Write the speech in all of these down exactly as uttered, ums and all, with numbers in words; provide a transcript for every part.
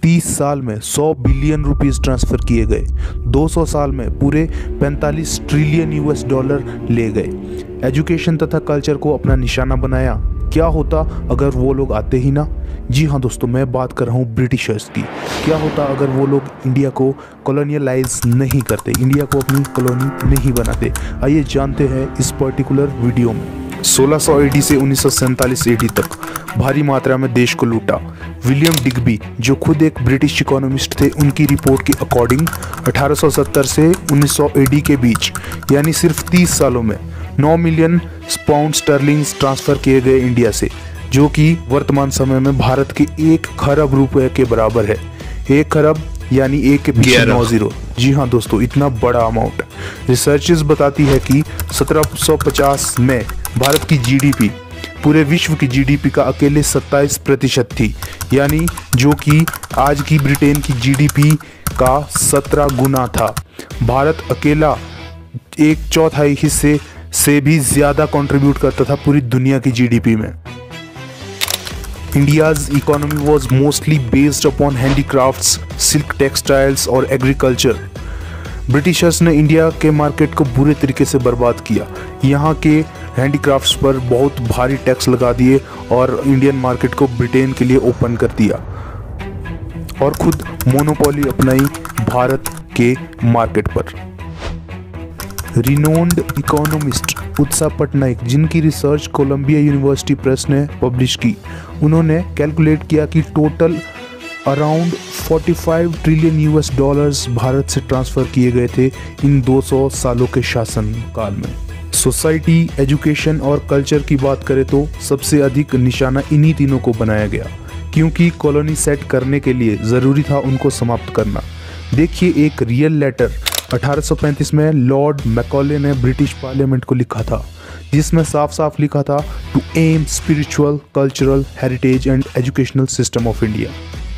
तीस साल में सौ बिलियन रुपीस ट्रांसफ़र किए गए। दो सौ साल में पूरे पैंतालीस ट्रिलियन यूएस डॉलर ले गए। एजुकेशन तथा कल्चर को अपना निशाना बनाया। क्या होता अगर वो लोग आते ही ना? जी हाँ दोस्तों, मैं बात कर रहा हूँ ब्रिटिशर्स की। क्या होता अगर वो लोग इंडिया को कॉलोनियलाइज नहीं करते, इंडिया को अपनी कॉलोनी नहीं बनाते? आइए जानते हैं इस पर्टिकुलर वीडियो में। सोलह सौ एडी से उन्नीस सौ सैंतालीस एडी तक भारी मात्रा में देश को लूटा। विलियम डिग्बी, जो खुद एक ब्रिटिश इकोनॉमिस्ट थे, उनकी रिपोर्ट के अकॉर्डिंग अठारह सौ सत्तर से उन्नीस सौ एडी के बीच यानी सिर्फ तीस सालों में नौ मिलियन पाउंड स्टर्लिंग्स ट्रांसफ़र किए गए इंडिया से, जो कि वर्तमान समय में भारत के एक खरब रुपए के बराबर है। एक खरब यानी एक के पीछे नौ जीरो। जी हाँ दोस्तों, इतना बड़ा अमाउंट। रिसर्चेस बताती है कि सत्रह सौ पचास में भारत की जीडीपी पूरे विश्व की जीडीपी का अकेले सत्ताईस प्रतिशत थी, यानी जो कि आज की ब्रिटेन की जीडीपी का सत्रह गुना था। भारत अकेला एक चौथाई हिस्से से भी ज़्यादा कंट्रीब्यूट करता था पूरी दुनिया की जीडीपी में। India's economy was mostly based upon handicrafts, silk textiles और agriculture. ब्रिटिशर्स ने इंडिया के मार्केट को बुरे तरीके से बर्बाद किया। यहाँ के हैंडीक्राफ्ट्स पर बहुत भारी टैक्स लगा दिए और इंडियन मार्केट को ब्रिटेन के लिए ओपन कर दिया और खुद मोनोपोली अपनाई भारत के मार्केट पर। रिनोन्ड इकोनॉमिस्ट उत्साह पटनायक, जिनकी रिसर्च कोलंबिया यूनिवर्सिटी प्रेस ने पब्लिश की, उन्होंने कैलकुलेट किया कि टोटल अराउंड पैंतालीस ट्रिलियन यूएस डॉलर्स भारत से ट्रांसफ़र किए गए थे इन दो सौ सालों के शासन काल में। सोसाइटी, एजुकेशन और कल्चर की बात करें तो सबसे अधिक निशाना इन्हीं तीनों को बनाया गया, क्योंकि कॉलोनी सेट करने के लिए ज़रूरी था उनको समाप्त करना। देखिए एक रियल लेटर अठारह सौ पैंतीस में लॉर्ड मैकॉले ने ब्रिटिश पार्लियामेंट को लिखा था, जिसमें साफ साफ लिखा था to aim spiritual, cultural, heritage and educational system of India.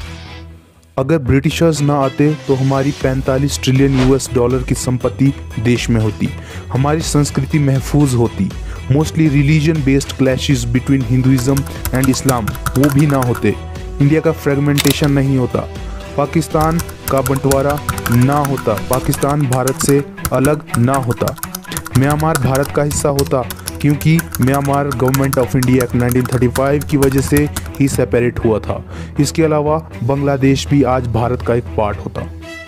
अगर ब्रिटिशर्स ना आते तो हमारी पैंतालीस ट्रिलियन यूएस डॉलर की संपत्ति देश में होती, हमारी संस्कृति महफूज होती, mostly religion based clashes between Hinduism and Islam वो भी ना होते, इंडिया का फ्रेगमेंटेशन नहीं होता, पाकिस्तान का बंटवारा ना होता, पाकिस्तान भारत से अलग ना होता, म्यांमार भारत का हिस्सा होता, क्योंकि Myanmar government of India act nineteen thirty five की वजह से ही सेपरेट हुआ था। इसके अलावा बांग्लादेश भी आज भारत का एक पार्ट होता।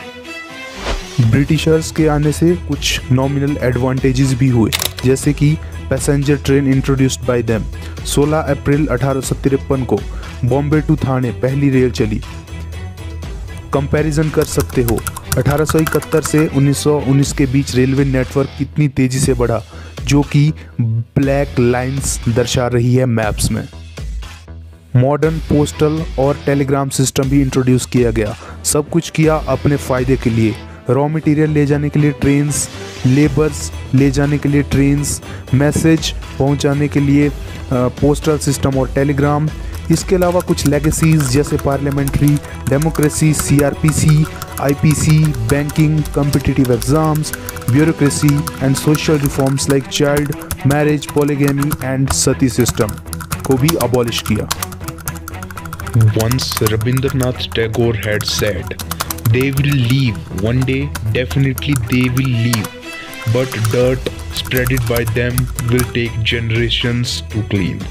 ब्रिटिशर्स के आने से कुछ नॉमिनल एडवांटेजेस भी हुए, जैसे कि passenger train introduced by them. सोलह अप्रैल अठारह सौ तिरपन को बॉम्बे टू थाने पहली रेल चली। कंपैरिजन कर सकते हो अठारह सौ इकहत्तर से उन्नीस सौ उन्नीस के बीच रेलवे नेटवर्क कितनी तेजी से बढ़ा, जो कि ब्लैक लाइंस दर्शा रही है मैप्स में। मॉडर्न पोस्टल और टेलीग्राम सिस्टम भी इंट्रोड्यूस किया गया। सब कुछ किया अपने फ़ायदे के लिए। रॉ मटेरियल ले जाने के लिए ट्रेन्स, लेबर्स ले जाने के लिए ट्रेन्स, मैसेज पहुंचाने के लिए पोस्टल सिस्टम और टेलीग्राम। इसके अलावा कुछ लेगेसीज जैसे parliamentary democracy, CrPC, IPC, banking, competitive exams, bureaucracy and social reforms like child marriage, polygamy and sati system को भी अबॉलिश किया। Once Rabindranath Tagore had said, "They will leave one day, definitely they will leave, but dirt spreaded by them will take generations to clean."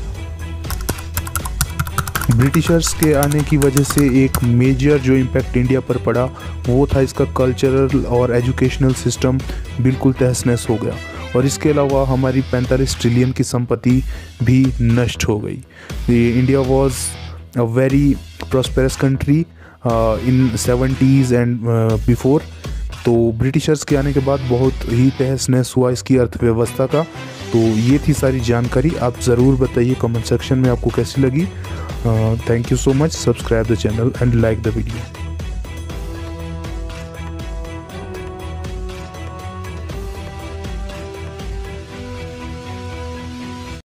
Britishers के आने की वजह से एक major जो इम्पैक्ट इंडिया पर पड़ा वो था इसका कल्चरल और एजुकेशनल सिस्टम बिल्कुल तहस नहस हो गया, और इसके अलावा हमारी पैंतालीस ट्रिलियन की संपत्ति भी नष्ट हो गई। India was a very prosperous country in seventies and before. तो ब्रिटिशर्स के आने के बाद बहुत ही तहस नहस हुआ इसकी अर्थव्यवस्था का। तो ये थी सारी जानकारी। आप ज़रूर बताइए कमेंट सेक्शन में आपको कैसी लगी। Thank you so much. Subscribe the channel and like the video.